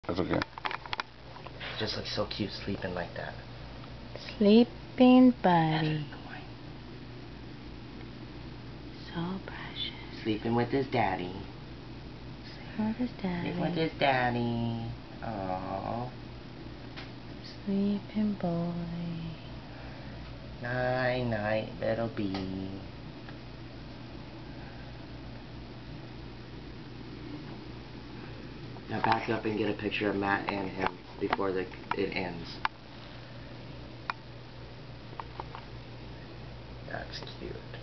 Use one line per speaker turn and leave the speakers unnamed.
That's okay.
Just looks so cute sleeping like that.
Sleeping buddy. So precious.
Sleeping with his daddy.
Sleeping with his daddy.
Sleeping with his daddy. Aww.
Sleeping boy.
Night, night, little bee. Now back up and get a picture of Matt and him before it ends. That's cute.